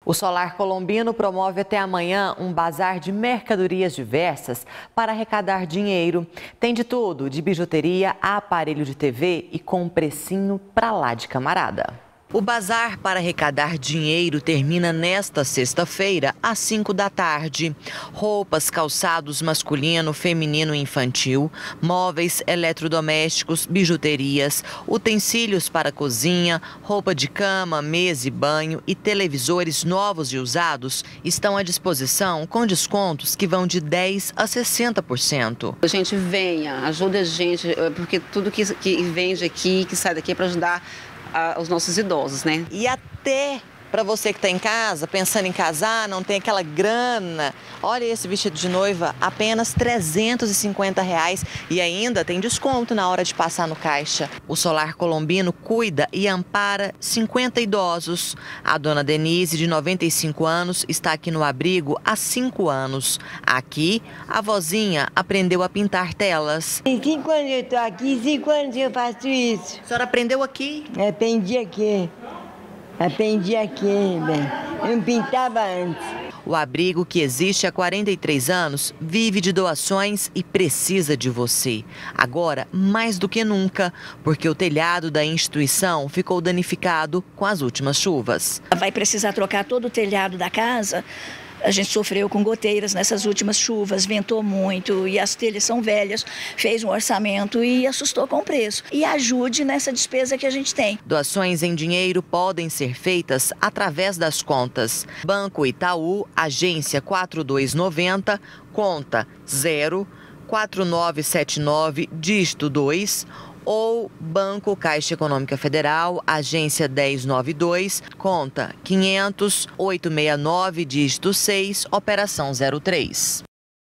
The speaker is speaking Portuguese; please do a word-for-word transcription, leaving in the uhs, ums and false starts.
O Solar Colombino promove até amanhã um bazar de mercadorias diversas para arrecadar dinheiro. Tem de tudo, de bijuteria a aparelho de T V e com um precinho pra lá de camarada. O bazar para arrecadar dinheiro termina nesta sexta-feira, às cinco da tarde. Roupas, calçados masculino, feminino e infantil, móveis, eletrodomésticos, bijuterias, utensílios para cozinha, roupa de cama, mesa e banho e televisores novos e usados estão à disposição com descontos que vão de dez por cento a sessenta por cento. A gente venha, ajuda a gente, porque tudo que, que vende aqui, que sai daqui é para ajudar a, os nossos idosos, né? E até para você que está em casa, pensando em casar, não tem aquela grana, olha esse vestido de noiva, apenas trezentos e cinquenta reais e ainda tem desconto na hora de passar no caixa. O Solar Colombino cuida e ampara cinquenta idosos. A dona Denise, de noventa e cinco anos, está aqui no abrigo há cinco anos. Aqui, a vozinha aprendeu a pintar telas. Tem cinco anos eu estou aqui, cinco anos eu faço isso. A senhora aprendeu aqui? Aprendi aqui. Aprendi aqui, bem. Eu não pintava antes. O abrigo, que existe há quarenta e três anos, vive de doações e precisa de você. Agora, mais do que nunca, porque o telhado da instituição ficou danificado com as últimas chuvas. Vai precisar trocar todo o telhado da casa. A gente sofreu com goteiras nessas últimas chuvas, ventou muito e as telhas são velhas, fez um orçamento e assustou com o preço. E ajude nessa despesa que a gente tem. Doações em dinheiro podem ser feitas através das contas Banco Itaú, agência quatro dois nove zero, conta zero quatro nove sete nove, dígito dois, ou Banco Caixa Econômica Federal, agência dez noventa e dois, conta quinhentos, oitocentos e sessenta e nove, dígito seis, operação zero três.